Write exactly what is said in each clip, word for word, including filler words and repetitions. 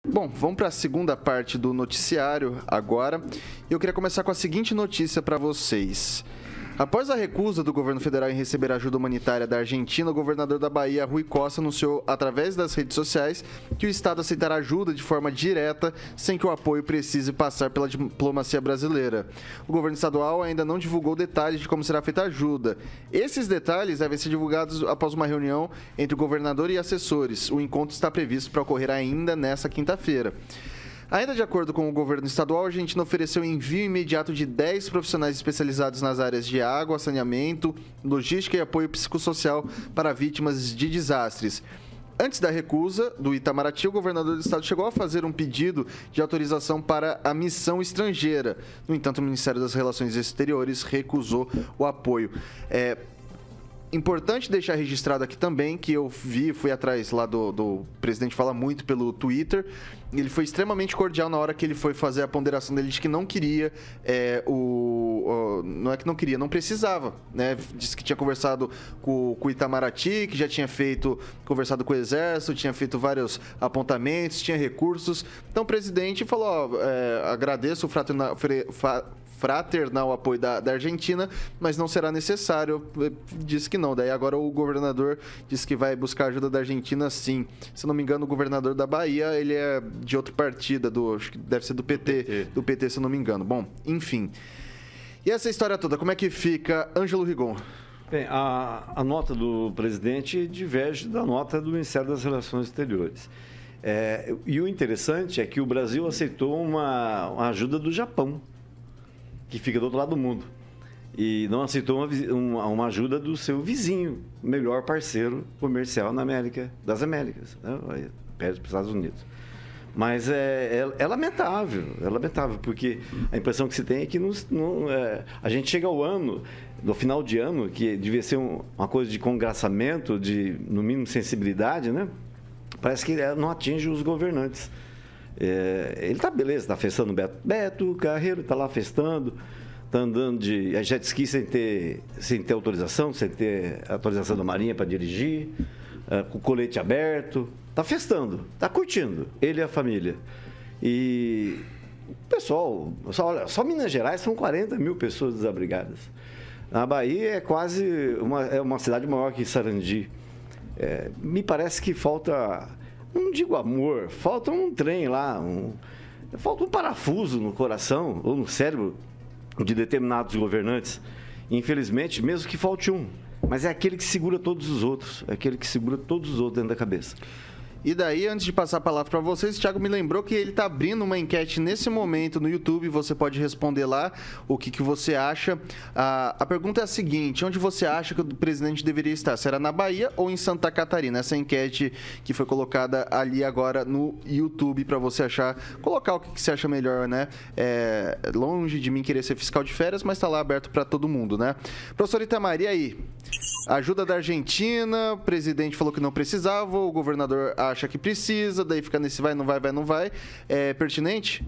Bom, vamos para a segunda parte do noticiário agora. Eu queria começar com a seguinte notícia para vocês. Após a recusa do governo federal em receber ajuda humanitária da Argentina, o governador da Bahia, Rui Costa, anunciou através das redes sociais que o estado aceitará ajuda de forma direta, sem que o apoio precise passar pela diplomacia brasileira. O governo estadual ainda não divulgou detalhes de como será feita a ajuda. Esses detalhes devem ser divulgados após uma reunião entre o governador e assessores. O encontro está previsto para ocorrer ainda nesta quinta-feira. Ainda de acordo com o governo estadual, a Argentina ofereceu envio imediato de dez profissionais especializados nas áreas de água, saneamento, logística e apoio psicossocial para vítimas de desastres. Antes da recusa do Itamaraty, o governador do estado chegou a fazer um pedido de autorização para a missão estrangeira. No entanto, o Ministério das Relações Exteriores recusou o apoio. É... Importante deixar registrado aqui também que eu vi, fui atrás lá do, do presidente, fala muito pelo Twitter. Ele foi extremamente cordial na hora que ele foi fazer a ponderação dele de que não queria, é, o, o, não é que não queria, não precisava, né? Disse que tinha conversado com, com o Itamaraty, que já tinha feito, conversado com o Exército, tinha feito vários apontamentos, tinha recursos. Então o presidente falou, ó, é, agradeço o fraternal, fraternal apoio da, da Argentina, mas não será necessário. Disse que não. Daí agora o governador disse que vai buscar ajuda da Argentina, sim. Se eu não me engano, o governador da Bahia, ele é de outro partido, do, acho que deve ser do P T, P T, do P T, se eu não me engano. Bom, enfim. E essa história toda, como é que fica? Ângelo Rigon. Bem, a, a nota do presidente diverge da nota do Ministério das Relações Exteriores. É, e o interessante é que o Brasil aceitou uma, uma ajuda do Japão, que fica do outro lado do mundo, e não aceitou uma, uma, uma ajuda do seu vizinho, melhor parceiro comercial na América, das Américas, né? Perto dos Estados Unidos. Mas é, é, é lamentável, é lamentável, porque a impressão que se tem é que não, não, é, a gente chega ao ano, no final de ano, que devia ser um, uma coisa de congraçamento, de, no mínimo, sensibilidade, né? Parece que não atinge os governantes. É, ele tá beleza, tá festando o Beto, Beto Carreiro, tá lá festando, tá andando de jet ski sem ter, sem ter autorização, sem ter autorização da Marinha para dirigir, é, com o colete aberto, tá festando, tá curtindo, ele e a família. E o pessoal, só, olha, só Minas Gerais são quarenta mil pessoas desabrigadas. A Bahia é quase uma, é uma cidade maior que Sarandi. É, me parece que falta, não digo amor, falta um trem lá, um, falta um parafuso no coração ou no cérebro de determinados governantes. Infelizmente, mesmo que falte um, mas é aquele que segura todos os outros, é aquele que segura todos os outros dentro da cabeça. E daí, antes de passar a palavra para vocês, o Thiago me lembrou que ele está abrindo uma enquete nesse momento no YouTube. Você pode responder lá o que, que você acha. Ah, a pergunta é a seguinte: onde você acha que o presidente deveria estar? Será na Bahia ou em Santa Catarina? Essa enquete que foi colocada ali agora no YouTube para você achar, colocar o que, que você acha melhor, né? É, longe de mim querer ser fiscal de férias, mas está lá aberto para todo mundo, né? Professor Itamar, e aí? Ajuda da Argentina, o presidente falou que não precisava, o governador acha que precisa, daí fica nesse vai, não vai, vai, não vai. É pertinente?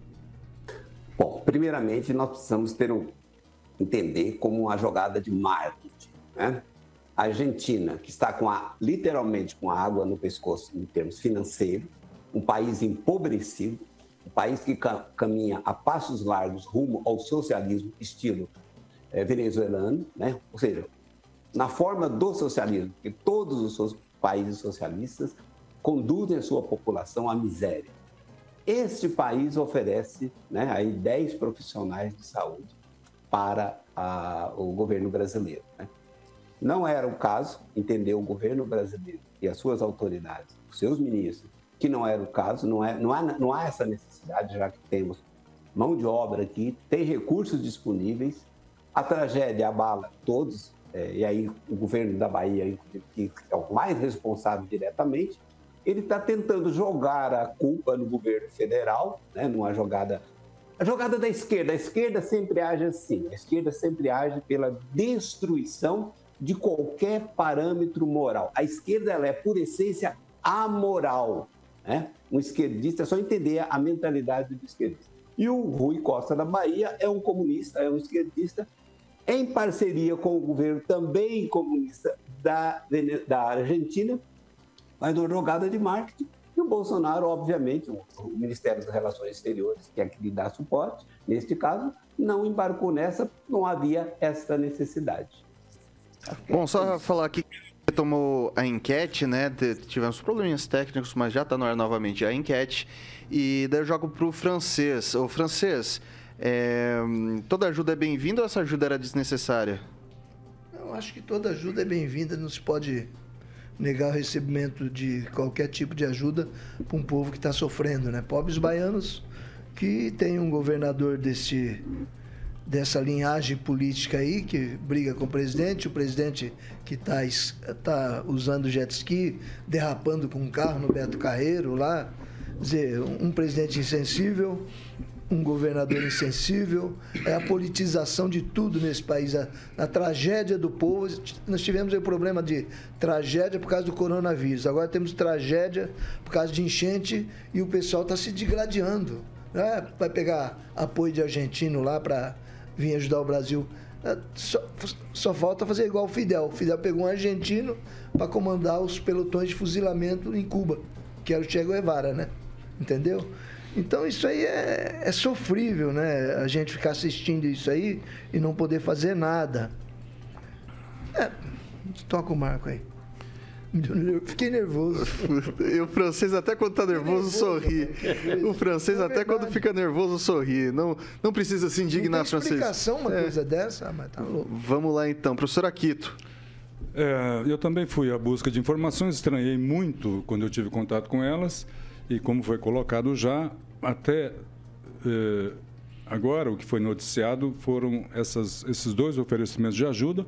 Bom, primeiramente nós precisamos ter um, entender como uma jogada de marketing, né? A Argentina, que está com a, literalmente com a água no pescoço em termos financeiros, um país empobrecido, um país que caminha a passos largos rumo ao socialismo estilo é, venezuelano, né? Ou seja, na forma do socialismo, que todos os países socialistas conduzem a sua população à miséria. Este país oferece, né, aí dez profissionais de saúde para a, o governo brasileiro, né? Não era o caso, entendeu o governo brasileiro e as suas autoridades, os seus ministros, que não era o caso, não, é, não, há, não há essa necessidade, já que temos mão de obra aqui, tem recursos disponíveis, a tragédia abala todos. É, e aí o governo da Bahia, que é o mais responsável diretamente, ele está tentando jogar a culpa no governo federal, né, numa jogada, a jogada da esquerda. A esquerda sempre age assim, a esquerda sempre age pela destruição de qualquer parâmetro moral. A esquerda, ela é, por essência, amoral, né? Um esquerdista, é só entender a mentalidade do esquerdista. E o Rui Costa da Bahia é um comunista, é um esquerdista, em parceria com o governo também comunista da, da Argentina, mas uma jogada de marketing, E o Bolsonaro, obviamente, o, o Ministério das Relações Exteriores, que é que lhe dá suporte, neste caso, não embarcou nessa, não havia essa necessidade. Bom, só falar aqui que tomou a enquete, né? Tivemos probleminhas técnicos, mas já está no ar novamente a enquete. E daí eu jogo para o francês. O francês, é, toda ajuda é bem-vinda ou essa ajuda era desnecessária? Eu acho que toda ajuda é bem-vinda, não se pode negar o recebimento de qualquer tipo de ajuda para um povo que está sofrendo, né? Pobres baianos que tem um governador desse, dessa linhagem política aí, que briga com o presidente, o presidente que está tá usando jet ski, derrapando com um carro no Beto Carreiro lá, quer dizer, um presidente insensível, um governador insensível, é a politização de tudo nesse país, a, a tragédia do povo. Nós tivemos o problema de tragédia por causa do coronavírus, agora temos tragédia por causa de enchente e o pessoal está se digladiando. Né? Vai pegar apoio de argentino lá para vir ajudar o Brasil. Só, só falta fazer igual o Fidel. O Fidel pegou um argentino para comandar os pelotões de fuzilamento em Cuba, que era o Che Guevara, né? Entendeu? Então isso aí é, é sofrível, né? A gente ficar assistindo isso aí e não poder fazer nada. É, toca o Marco aí. Fiquei nervoso. E o francês até quando tá nervoso, sorri. O francês é até quando fica nervoso sorri. Não, não precisa se indignar, francês. Não tem explicação uma é. coisa dessa, mas tá louco. Vamos lá então, professor Aquito. É, eu também fui à busca de informações, estranhei muito quando eu tive contato com elas e como foi colocado já, até é, agora o que foi noticiado foram essas, esses dois oferecimentos de ajuda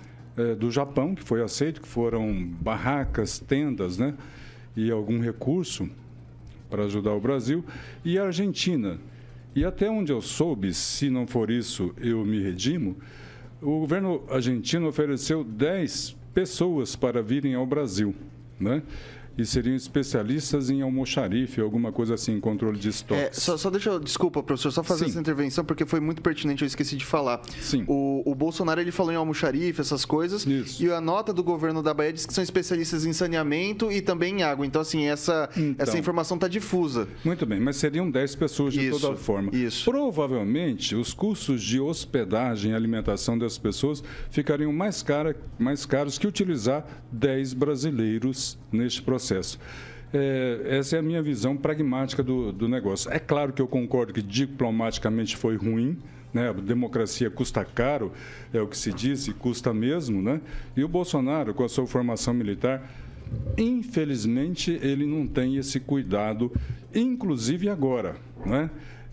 é, do Japão, que foi aceito, que foram barracas, tendas, né, e algum recurso para ajudar o Brasil, e a Argentina. E até onde eu soube, se não for isso, eu me redimo, o governo argentino ofereceu dez pessoas para virem ao Brasil, né? E seriam especialistas em almoxarife, alguma coisa assim, controle de estoques. É, só, só deixa eu, desculpa, professor, só fazer Sim. essa intervenção, porque foi muito pertinente, eu esqueci de falar. Sim. O, o Bolsonaro, ele falou em almoxarife, essas coisas, Isso. e a nota do governo da Bahia diz que são especialistas em saneamento e também em água. Então, assim, essa, Então, essa informação está difusa. Muito bem, mas seriam dez pessoas de Isso, toda forma. isso. Provavelmente, os custos de hospedagem e alimentação dessas pessoas ficariam mais, cara, mais caros que utilizar dez brasileiros neste processo. É, essa é a minha visão pragmática do, do negócio. É claro que eu concordo que diplomaticamente foi ruim, né? A democracia custa caro, é o que se diz, e custa mesmo, né? E o Bolsonaro, com a sua formação militar, infelizmente, ele não tem esse cuidado, inclusive agora, né?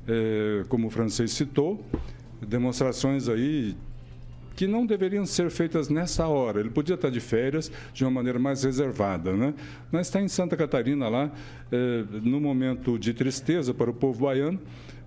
É, como o francês citou, demonstrações aí que não deveriam ser feitas nessa hora. Ele podia estar de férias de uma maneira mais reservada, né? Mas está em Santa Catarina lá, é, no momento de tristeza para o povo baiano,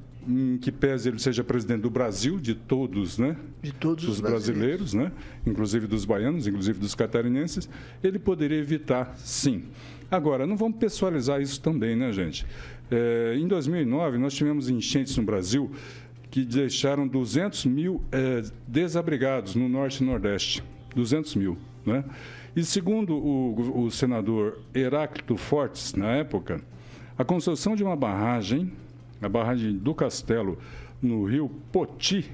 em que pese ele seja presidente do Brasil, de todos, né? De todos os os brasileiros, né? Inclusive dos baianos, inclusive dos catarinenses, ele poderia evitar, sim. Agora, não vamos pessoalizar isso também, né, gente? É, em dois mil e nove, nós tivemos enchentes no Brasil que deixaram duzentos mil é, desabrigados no Norte e Nordeste. duzentos mil, né? E segundo o, o senador Heráclito Fortes, na época, a construção de uma barragem, a barragem do Castelo, no rio Poti,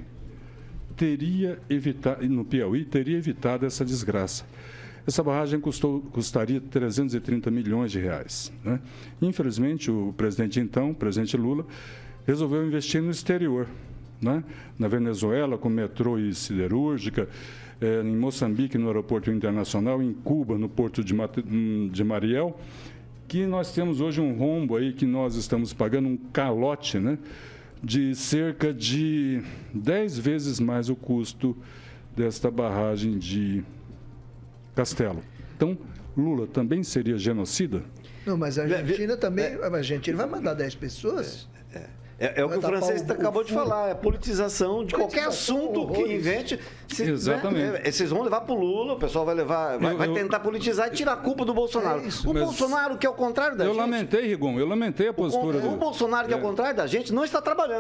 teria evitado, no Piauí, teria evitado essa desgraça. Essa barragem custou, custaria trezentos e trinta milhões de reais, né? Infelizmente, o presidente então, o presidente Lula, resolveu investir no exterior, né? Na Venezuela, com metrô e siderúrgica, eh, em Moçambique, no aeroporto internacional, em Cuba, no porto de, Mat de Mariel, que nós temos hoje um rombo aí que nós estamos pagando, um calote, né? De cerca de dez vezes mais o custo desta barragem de Castelo. Então, Lula também seria genocida? Não, mas a Argentina também... A Argentina vai mandar dez pessoas? É, é, é o que o francês o, acabou o de falar, é politização de politização, qualquer assunto horrores. Que invente. Se, Exatamente. Né, vocês vão levar para o Lula, o pessoal vai levar, vai, eu, vai tentar politizar e tirar a culpa do Bolsonaro. É isso, o Bolsonaro, que é o contrário da eu gente... Eu lamentei, Rigon, eu lamentei a postura... O, o, do... o Bolsonaro, que é o contrário da gente, não está trabalhando.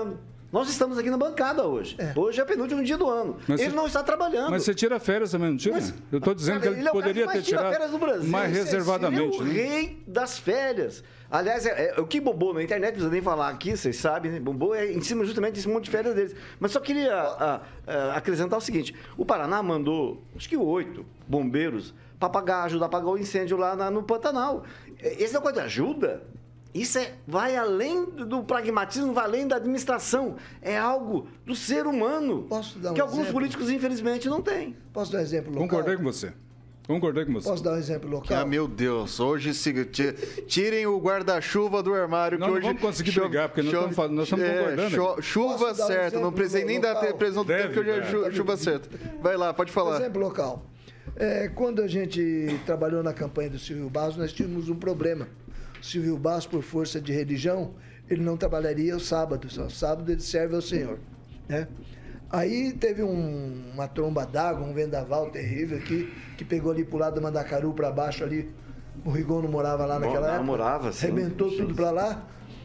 Nós estamos aqui na bancada hoje. É. Hoje é o penúltimo dia do ano. Mas ele você, não está trabalhando. Mas você tira férias também, não tira? Mas, eu estou dizendo cara, que ele, ele é poderia ter tirado férias do Brasil. mais esse, reservadamente. Ele é o né? rei das férias. Aliás, é, é, o que bombou na internet, não precisa nem falar aqui, vocês sabem, né? Bombou é em cima justamente desse monte de férias deles. Mas só queria a, a, acrescentar o seguinte: o Paraná mandou, acho que oito bombeiros para pagar, ajudar a apagar o incêndio lá na, no Pantanal. Esse negócio de ajuda, isso é, vai além do pragmatismo, vai além da administração. É algo do ser humano. Posso dar um que alguns exemplo? políticos, infelizmente, não têm. Posso dar um exemplo local? Concordei com você. Concordei com você. Posso dar um exemplo local? Ah, meu Deus. Hoje, tirem o guarda-chuva do armário. Nós que não hoje vamos conseguir brigar, porque nós estamos, nós estamos é, concordando. Cho, chuva certa. Um não precisei nem dar a previsão do tempo, que hoje é chu, chuva certa. Vai lá, pode falar. Exemplo local. É, quando a gente trabalhou na campanha do Silvio Barros, nós tínhamos um problema. O Silvio Barros, por força de religião, ele não trabalharia o sábado. Só sábado ele serve ao Senhor. Né? Aí teve um, uma tromba d'água, um vendaval terrível aqui, que pegou ali pro lado do Mandacaru para baixo ali. O Rigon não morava lá naquela não, época. Não morava, sim. Arrebentou tudo para lá.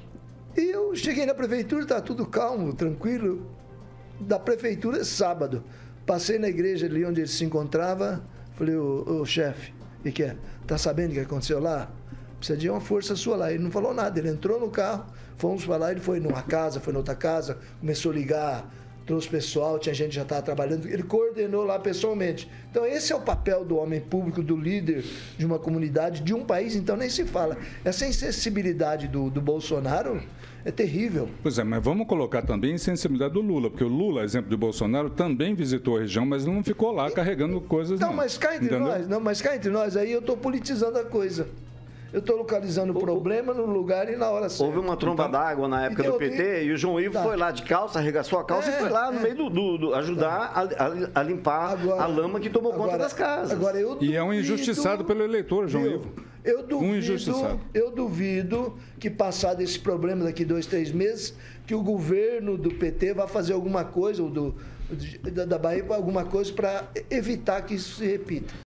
E eu cheguei na prefeitura, tá tudo calmo, tranquilo. Da prefeitura, sábado. Passei na igreja ali onde ele se encontrava. Falei, ô, ô chefe, o que, que é? Tá sabendo o que aconteceu lá? Precisa de uma força sua lá. Ele não falou nada, ele entrou no carro, fomos para lá, ele foi numa casa, foi noutra casa, começou a ligar, trouxe pessoal, tinha gente que já estava trabalhando, ele coordenou lá pessoalmente. Então esse é o papel do homem público, do líder de uma comunidade, de um país, então nem se fala. Essa insensibilidade do, do Bolsonaro é terrível. Pois é, mas vamos colocar também a insensibilidade do Lula, porque o Lula, exemplo de Bolsonaro, também visitou a região, mas não ficou lá carregando coisas. Então, não. mas cá entre Entendeu? nós, não, mas cá entre nós, aí eu estou politizando a coisa. Eu estou localizando o problema no lugar e na hora certa. Houve uma tromba então, d'água na época do P T outro... e o João Ivo tá. foi lá de calça, arregaçou a calça é, e foi lá no é. meio do, do, do ajudar tá. a, a limpar agora, a lama que tomou agora, conta das casas. Agora eu duvido, e é um injustiçado pelo eleitor, João viu? Ivo. Eu duvido, um injustiçado. eu duvido que passado esse problema daqui dois, três meses, que o governo do P T vai fazer alguma coisa, ou do, da Bahia, alguma coisa para evitar que isso se repita.